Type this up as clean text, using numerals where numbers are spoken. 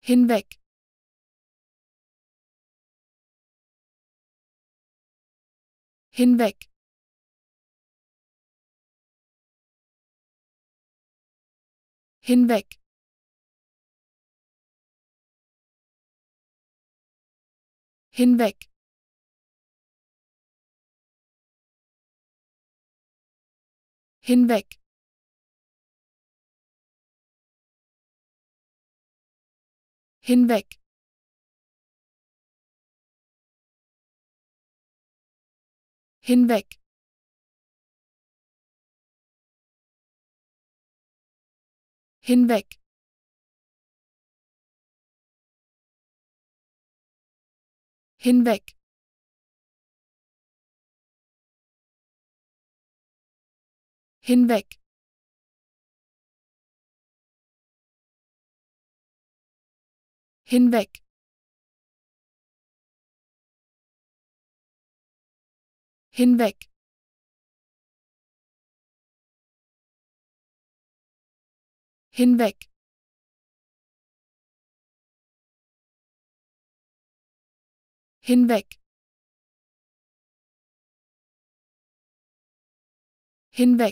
hinweg, hinweg, hinweg, hinweg, hinweg, hinweg, hinweg, hinweg, hinweg, hinweg, hinweg, hinweg, hinweg, hinweg, hinweg,